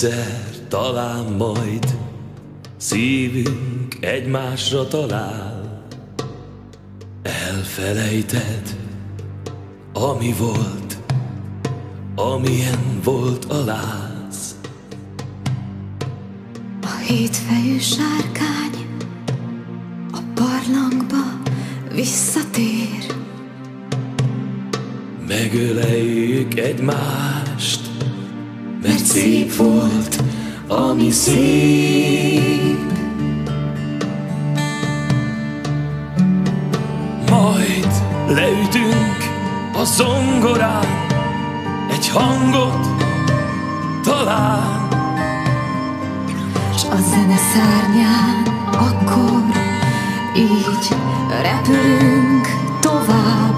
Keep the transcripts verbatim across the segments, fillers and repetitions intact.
Egyszer talán majd szívünk egymásra talál. Elfelejted, ami volt, amilyen volt a láz. A hétfejű sárkány a barlangba visszatér. Megöleljük egymást, mert szép volt, ami szép. Majd leütünk a zongorán, egy hangot talán, s a zene szárnyán akkor így repülünk tovább.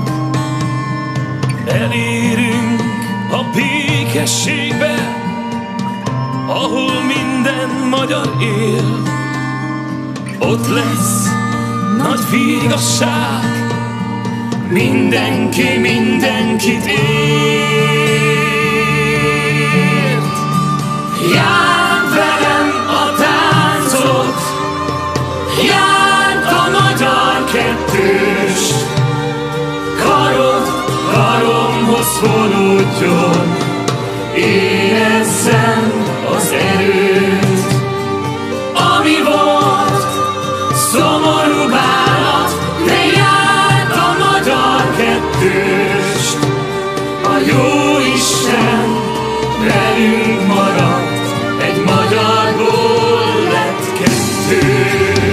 Elérünk a békességbe, ahol minden magyar él. Ott lesz nagy vigasság, mindenki mindenkit ért. Járd velem a táncot, járd a magyar kettőst, karod karomhoz fonódjon, érezzem az erőt. Ami volt, szomorú bánat, de járd a magyar kettőst. A Jóisten velünk maradt, egy magyarból lett kettő.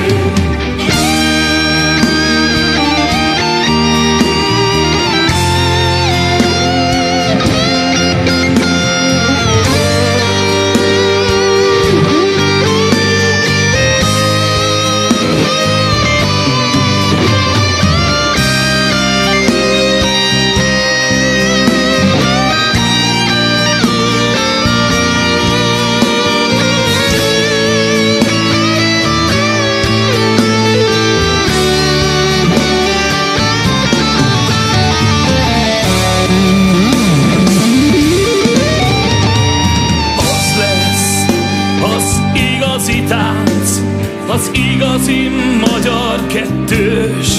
Tánc, az igazi magyar kettős.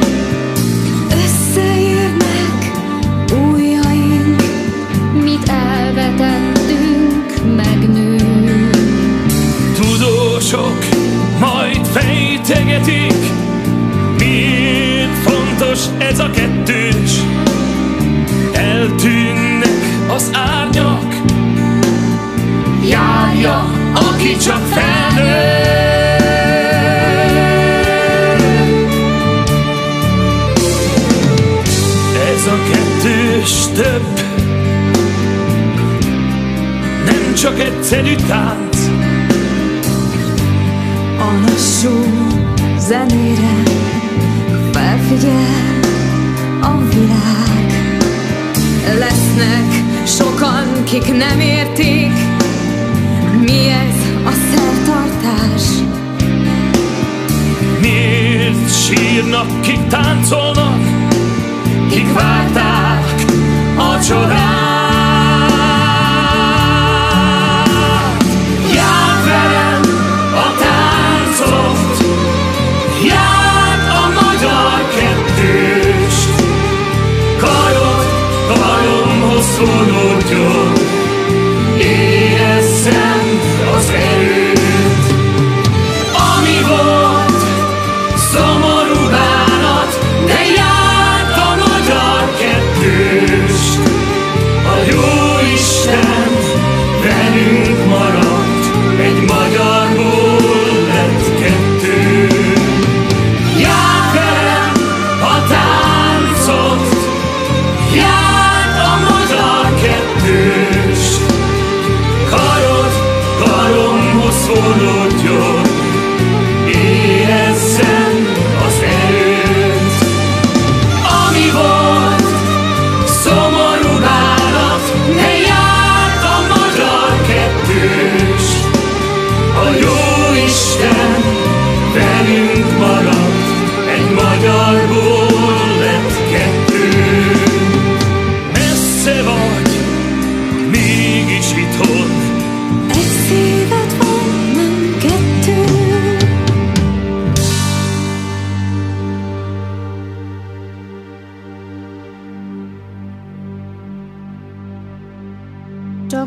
Összeérnek ujjaink, mit elvetettünk, megnő. Tudósok majd fejtegetik, miért fontos ez a kettős. Eltűnnek az árnyak, járja, aki csak felnő. Ez a kettős több, nem csak egyszerű tánc. A lassú zenére felfigyel a világ. Lesznek sokan, kik nem értik, mi ez a szertartás. Miért sírnak, kik táncolnak, kik várták a csodát. Járd velem a táncot, járd a magyar kettőst, karod karomhoz fonódjon, érezzem az erőt. Ami volt, szomorú bánat, de járd a magyar kettőst.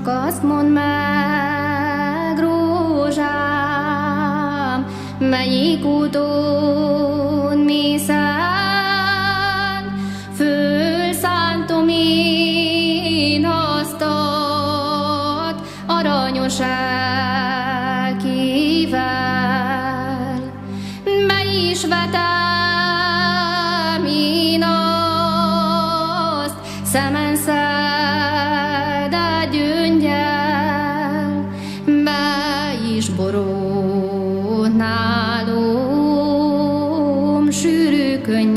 Csak azt mondd meg, rózsám, melyik úton mész el, fölszántom én hasztat aranyos elkével. Be is vetem én azt, szemen szedett gyöngyel, be is borult nálom sűrű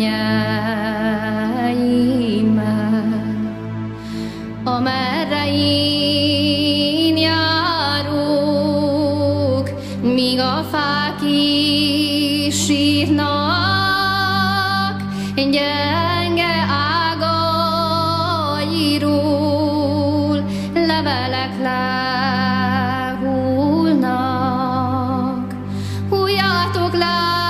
könnyeimmel. Amerre én járok, míg a fák is sírnak, gyenge ágairól levelek lehullnak. Hújjátok le